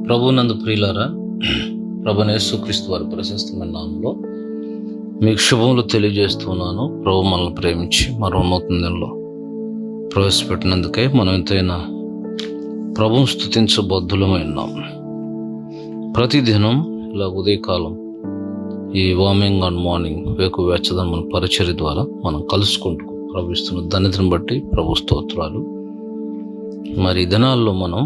ప్రభునందు ప్రియులారా, ప్రభువైన యేసుక్రీస్తు వారి ప్రశస్తమైన నామములో మీకు శుభములు తెలియజేస్తున్నాను. ప్రభు మనల్ని ప్రేమించి మరో నూతన నెలలో ప్రవేశపెట్టినందుకై మనం ఎంతైనా ప్రభువును స్తుతించబద్ధులమై ఉన్నాం. ప్రతిదినం ఇలా ఉదయకాలం ఈ వార్మింగ్ అండ్ మార్నింగ్ వేకు వెచ్చదనం మన పరిచర్య ద్వారా మనం కలుసుకుంటూ ప్రవహిస్తున్న ధన్యతను బట్టి ప్రభు స్తోత్రాలు. మరి ఈ దినాల్లో మనం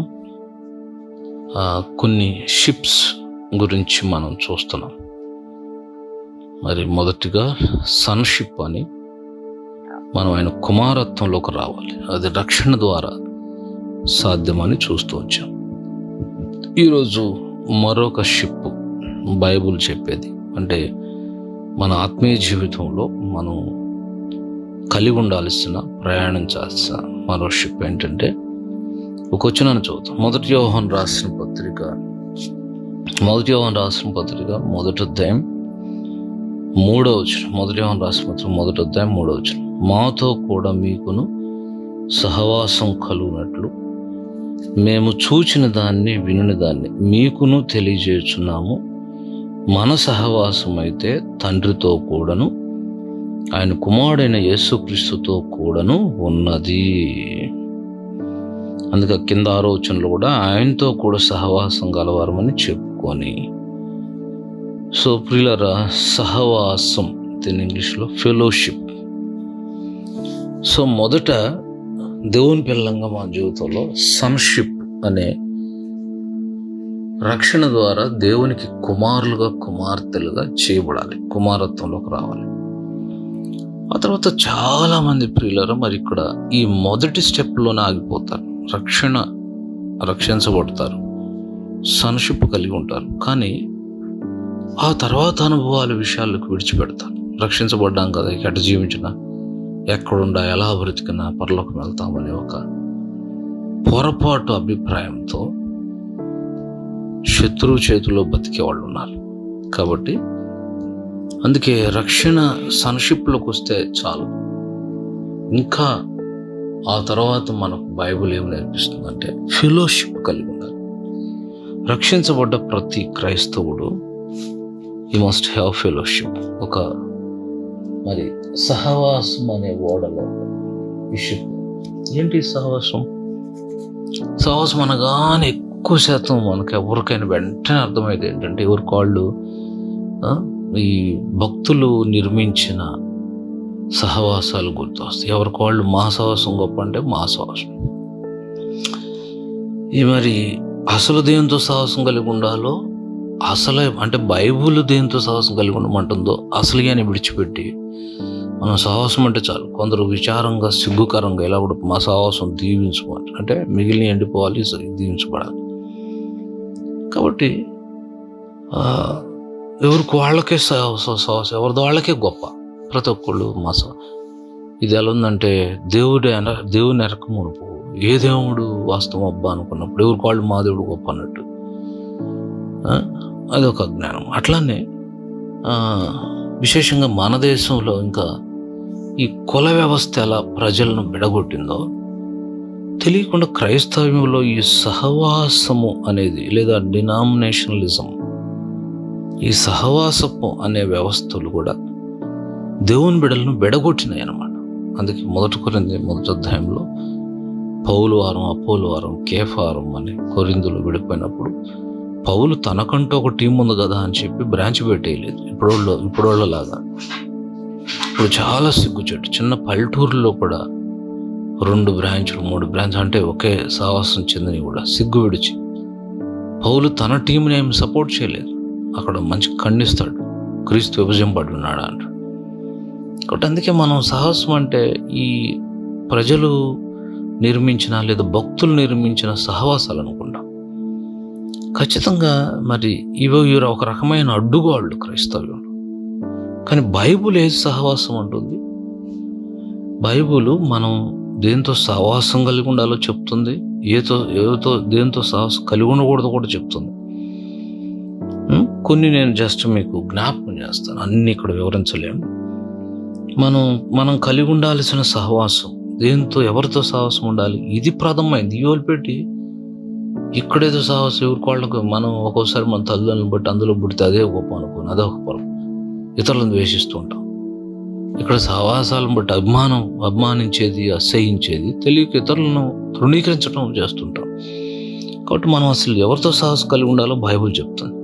కొన్ని షిప్స్ గురించి మనం చూస్తున్నాం. మరి మొదటిగా సన్షిప్ అని మనం ఆయన కుమారత్వంలోకి రావాలి, అది రక్షణ ద్వారా సాధ్యమని చూస్తూ వచ్చాం. ఈరోజు మరొక షిప్ బైబుల్ చెప్పేది, అంటే మన ఆత్మీయ జీవితంలో మనం కలిగి ఉండాల్సిన ప్రయాణించాల్సిన మరో షిప్ ఏంటంటే, ఒక వచనాన్ని చదువుతాం. మొదటి యోహాను రాసిన పత్రిక మొదటి అధ్యాయం 3వ వచనం. మొదటి యోహాను రాసిన పత్రిక మొదటి అధ్యాయం 3వ వచనం. మాతో కూడా మీకును సహవాసం కలుగునట్లు మేము చూచిన దాన్ని వినిన దాన్ని మీకును తెలియజేస్తున్నాము. మన సహవాసం అయితే తండ్రితో కూడాను ఆయన కుమారుడైన యేసుక్రీస్తుతో కూడాను ఉన్నది. అందుకే కింద 6వ వచనంలో కూడా ఆయనతో కూడా సహవాసం గలవారమని చెప్పుకొని. సో ప్రియులారా, సహవాసం దీని ఇంగ్లీష్లో ఫెలోషిప్. సో మొదట దేవుని పిల్లంగా మా జీవితంలో సన్షిప్ అనే రక్షణ ద్వారా దేవునికి కుమారులుగా కుమార్తెలుగా చేయబడాలి, కుమారత్వంలోకి రావాలి. ఆ తర్వాత చాలా మంది ప్రియులారా మరి ఇక్కడ ఈ మొదటి స్టెప్లోనే ఆగిపోతారు. రక్షించబడతారు, సన్షిప్ కలిగి ఉంటారు, కానీ ఆ తర్వాత అనుభవాల విషయాలకు విడిచిపెడతారు. రక్షించబడ్డాం కదా, ఎట జీవించినా, ఎక్కడుండా, ఎలా బ్రతికినా పరలోకం వెళ్తామనే ఒక పొరపాటు అభిప్రాయంతో శత్రువు చేతిలో బతికే వాళ్ళు ఉన్నారు. కాబట్టి అందుకే రక్షణ సన్షిప్లోకి వస్తే చాలు. ఇంకా ఆ తర్వాత మనకు బైబిల్ ఏం నేర్పిస్తుందంటే ఫెలోషిప్ కలిగి ఉండాలి. రక్షించబడ్డ ప్రతి క్రైస్తవుడు యు మస్ట్ హ్యావ్ ఫెలోషిప్. ఒక మరి సహవాసం అనే ఓడలో ఈ షిప్. ఏంటి సహవాసం? సహవాసం అనగానే ఎక్కువ శాతం మనకు ఎవరికైనా వెంటనే అర్థమైంది ఏంటంటే, ఎవరికి వాళ్ళు ఈ భక్తులు నిర్మించిన సహవాసాలు గుర్తు వస్తాయి. ఎవరికి వాళ్ళు మా సహవాసం గొప్ప అంటే మా సహవాసం. ఈ మరి అసలు దేంతో సహవాసం కలిగి ఉండాలో, అసలు అంటే బైబుల్ దేంతో సహవాసం కలిగి ఉండమంటుందో అసలు అని విడిచిపెట్టి మనం సహవాసం అంటే చాలు. కొందరు విచారంగా సిగ్గుకరంగా ఇలా కూడా మా సహవాసం దీవించుకోవాలి అంటే మిగిలిన ఎండిపోవాలి, దీవించబడాలి. కాబట్టి ఎవరికి వాళ్ళకే సహవాసం, ఎవరిది వాళ్ళకే గొప్ప. ప్రతి ఒక్కళ్ళు ఇది ఎలా ఉందంటే, దేవుని ఎరకమునుపు ఏ దేవుడు వాస్తవం అబ్బా అనుకున్నప్పుడు ఎవరికి వాళ్ళు మా దేవుడు గొప్ప అన్నట్టు అదొక అజ్ఞానం. అట్లానే విశేషంగా మన దేశంలో ఇంకా ఈ కుల వ్యవస్థ ఎలా ప్రజలను బిడగొట్టిందో తెలియకుండా క్రైస్తవ్యంలో ఈ సహవాసము అనేది, లేదా డినామినేషనలిజం, ఈ సహవాసము అనే వ్యవస్థలు కూడా దేవుని బిడలను బెడగొట్టినాయి అన్నమాట. అందుకే మొదటి అధ్యాయంలో పౌలు వారం, అపోలు వారం, కేఫారం అని కొరింథీయులు విడిపోయినప్పుడు పౌలు తనకంటూ ఒక టీం ఉంది కదా అని చెప్పి బ్రాంచ్ పెట్టేయలేదు. ఇప్పుడోళ్ళలాగా ఇప్పుడు చాలా సిగ్గుచెట్టు. చిన్న పల్లెటూరులో కూడా 2 బ్రాంచ్లు 3 బ్రాంచ్ అంటే ఒకే సహవాసం చెందని కూడా సిగ్గు విడిచి పౌలు తన టీంని ఏమి సపోర్ట్ చేయలేదు. అక్కడ మంచి ఖండిస్తాడు, క్రీస్తు విభజింపబడి ఉన్నాడు అంటాడు. కాబట్టి అందుకే మనం సహవాసం అంటే ఈ ప్రజలు నిర్మించిన లేదా భక్తులు నిర్మించిన సహవాసాలు అనుకుంటాం. ఖచ్చితంగా మరి ఇవి ఒక రకమైన అడ్డుగోళ్ళు క్రైస్తవ్యంలో. కానీ బైబుల్ ఏది సహవాసం అంటుంది? బైబుల్ మనం దేంతో సహవాసం కలిగి ఉండాలో చెప్తుంది, దేంతో సహవాసం కలిగి ఉండకూడదు కూడా చెప్తుంది. కొన్ని నేను జస్ట్ మీకు జ్ఞాపకం చేస్తాను, అన్నీ ఇక్కడ వివరించలేము. మనం కలిగి ఉండాల్సిన సహవాసం దేంతో, ఎవరితో సహవాసం ఉండాలి, ఇది ప్రథమైంది. ఇవి వదిలిపెట్టి ఇక్కడేదో సహవాసం ఎవరికి వాళ్ళకు మనం ఒక్కోసారి మన తల్లిదండ్రులను బట్టి అందులో పుడితే అదే గొప్ప అనుకోని అదొక పొలం, ఇతరులను ద్వేషిస్తూ ఉంటాం. ఇక్కడ సహవాసాలను బట్టి అభిమానించేది, అసహించేది, తెలియక ఇతరులను తృణీకరించడం చేస్తుంటాం. కాబట్టి మనం అసలు ఎవరితో సహవాసం కలిగి ఉండాలో బైబిల్ చెప్తుంది.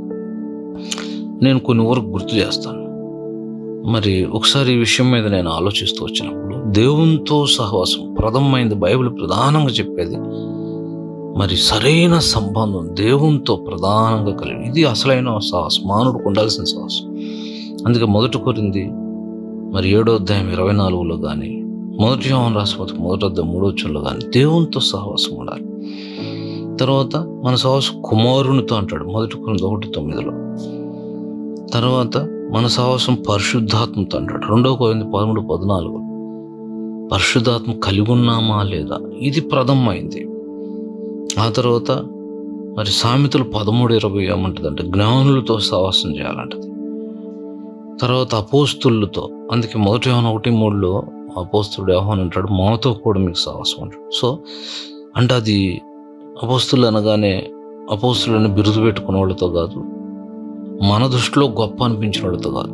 నేను కొన్ని ఊరికి గుర్తు చేస్తాను. మరి ఒకసారి ఈ విషయం మీద నేను ఆలోచిస్తూ వచ్చినప్పుడు దేవునితో సహవాసం ప్రథమమైంది. బైబిల్ ప్రధానంగా చెప్పేది మరి సరైన సంబంధం దేవునితో ప్రధానంగా కలిగి, ఇది అసలైన సహవాసం, మానవుడికి ఉండాల్సిన సహవాసం. అందుకే 1 కొరింథీ మరి 7వ అధ్యాయం 24లో కానీ, 1 యోహాను రాసిన పత్రిక 1వ అధ్యాయం 3వ వచనంలో కానీ దేవునితో సహవాసం ఉండాలి. తర్వాత మన సహవాసం కుమారునితో అంటాడు 1 కొరింథీ 1:9లో. తర్వాత మన సహవాసం పరిశుద్ధాత్మతో అంటాడు 2 కొరింథీ 13:14. పరిశుద్ధాత్మ కలిగి ఉన్నామా లేదా, ఇది ప్రథమమైంది. ఆ తర్వాత మరి సామెతలు 13:20 ఏమంటుందంటే జ్ఞానులతో సహవాసం చేయాలంటది. తర్వాత అపోస్తులతో, అందుకే 1 యోహాను 1:3లో అపోస్తులుడు యోహాను అంటాడు మాతో కూడా మీకు సహవాసం అంటాడు. సో అంటే అది అపోస్తులు అనగానే అపోస్తులని బిరుదు పెట్టుకున్న వాళ్ళతో కాదు, మన దృష్టిలో గొప్ప అనిపించిన వాళ్ళతో కాదు.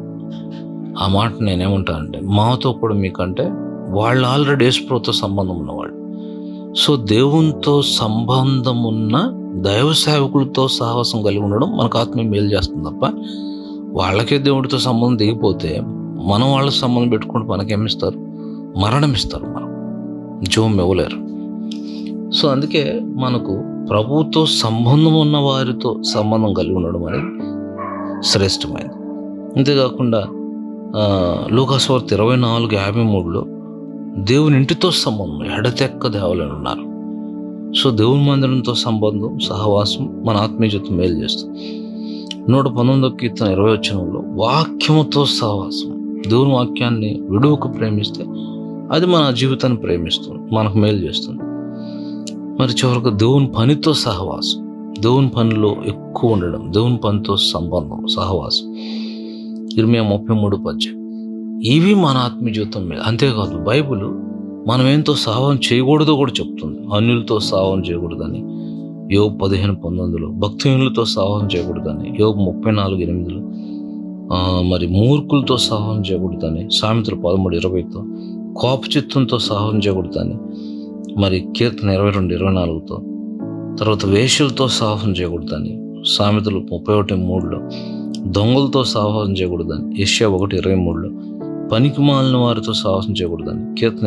ఆ మాట నేనేమంటానంటే మాతో కూడా మీకంటే వాళ్ళు ఆల్రెడీ యేసుప్రభుతో సంబంధం ఉన్నవాళ్ళు. సో దేవునితో సంబంధం ఉన్న దైవ సేవకులతో సహవాసం కలిగి ఉండడం మనకు ఆత్మీయ మేలు చేస్తుంది తప్ప, వాళ్ళకే దేవుడితో సంబంధం దిగిపోతే మనం వాళ్ళకి సంబంధం పెట్టుకుంటే మనకేమిస్తారు? మరణం ఇస్తారు, మనం జీవం ఇవ్వలేరు. సో అందుకే మనకు ప్రభువుతో సంబంధం ఉన్న వారితో సంబంధం కలిగి ఉండడం అనేది శ్రేష్టమైనది. అంతేకాకుండా లూకాసు వార్త 24:53లో దేవుని ఇంటితో సంబంధం ఎడతెక్క దేవాలని ఉన్నారు. సో దేవుని మందిరంతో సంబంధం, సహవాసం మన ఆత్మీయ జీవితం మేలు చేస్తుంది. 119వ కీర్తన 20వ వచనంలో వాక్యముతో సహవాసం, దేవుని వాక్యాన్ని విడువకు ప్రేమిస్తే అది మన జీవితాన్ని ప్రేమిస్తుంది, మనకు మేలు చేస్తుంది. మరి చివరికి దేవుని పనితో సహవాసం, దేవుని పనిలో ఎక్కువ ఉండడం, దేవుని పనితో సంబంధం, సహవాసం. ఇర్మియా 33:10. ఇవి మన ఆత్మీయ జీవితం మీద. అంతేకాదు బైబిల్ మనం ఏంతో సహవాసం చేయకూడదో కూడా చెప్తుంది. అన్యులతో సహవాసం చేయకూడదని యోబు 15:19లో, భక్తిహీనులతో సహవాసం చేయకూడదని యోబు 34:8లో, మరి మూర్ఖులతో సహవాసం చేయకూడదని సామెతలు 13:20తో, కోపచిత్తంతో సహవాసం చేయకూడదని మరి కీర్తన 22:24తో, తర్వాత వేశ్యలతో సహవాసం చేయకూడదని సామెతలు 31:3లో, దొంగలతో సహవాసం చేయకూడదని యెషయా 1:23లో, పనికి మాలిన వారితో సహవాసం చేయకూడదని కీర్తన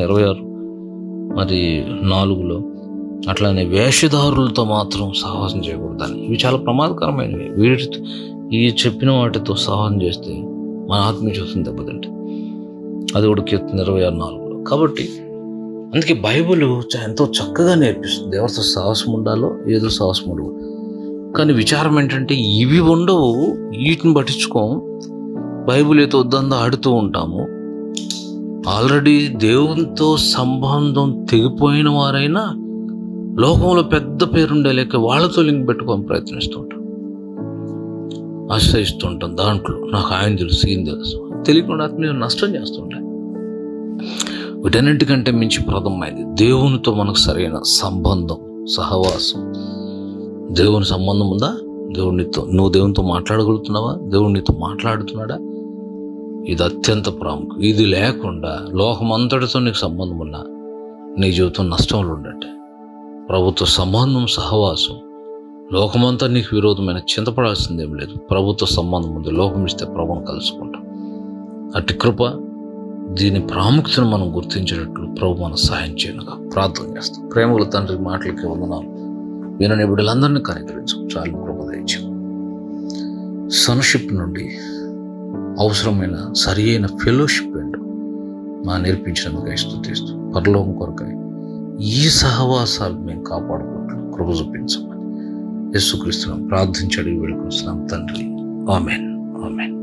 26:4లో, అట్లానే వేషధారులతో మాత్రం సహవాసం చేయకూడదని. ఇవి చాలా ప్రమాదకరమైనవి. ఈ చెప్పిన వాటితో సహవాసం చేస్తే మన ఆత్మీయ జీవితం దెబ్బతింటే, అది కూడా కీర్తన 26:4లో. కాబట్టి అందుకే బైబిల్ ఎంతో చక్కగా నేర్పిస్తుంది ఎవరితో సహవాసం ఉండాలో, ఏదో సహవాసం ఉండవు. కానీ విచారం ఏంటంటే ఇవి ఉండవు, వీటిని పట్టించుకోం. బైబిల్ ఏదో వద్దందో ఆడుతూ ఉంటాము. ఆల్రెడీ దేవునితో సంబంధం తెగిపోయిన వారైనా లోకంలో పెద్ద పేరుండే లేక వాళ్ళతో లింక్ పెట్టుకోని ప్రయత్నిస్తుంటాం, ఆశ్రయిస్తుంటాం. దాంట్లో నాకు ఆయన తెలుసు, ఈయన తెలుసు, తెలియకుండా ఆత్మీయ నష్టం చేస్తుంటాం. వీటన్నింటికంటే మించి ప్రథమమైంది దేవునితో మనకు సరైన సంబంధం, సహవాసం. దేవుని సంబంధం ఉందా? దేవునితో నువ్వు దేవునితో మాట్లాడగలుగుతున్నావా? దేవుడు నీతో మాట్లాడుతున్నాడా? ఇది అత్యంత ప్రాముఖ్యం. ఇది లేకుండా లోకమంతటితో నీకు సంబంధం ఉన్నా నీ జీవితం నష్టంలో ఉండటే. ప్రభుత్వ సంబంధం, సహవాసం, లోకమంతా నీకు విరోధమైన చింతపడాల్సిందేం లేదు. ప్రభుత్వ సంబంధం ఉంది, లోకం ఇస్తే ప్రభువును కలుసుకుంటాం. అట్టి కృప, దీని ప్రాముఖ్యతను మనం గుర్తించేటట్లు ప్రభు మన సహాయం చేయనుగా ప్రార్థన చేస్తాం. ప్రేమల తండ్రి మాటలకి వందనాలు. వినని బిడ్డలందరినీ కనికరించు, చాలు కృప దయచు. సన్షిప్ నుండి అవసరమైన సరి అయిన ఫెలోషిప్ ఏంటో మా నేర్పించినందుకు స్తుతిస్తూ, పరలోకం కొరకై ఈ సహవాసాలు మేము కాపాడుకుంటున్నాం, కృప చూపించమని యేసుక్రీస్తును ప్రార్థించి అడిగి వేడుకొస్తున్నాం తండ్రి. Amen, amen.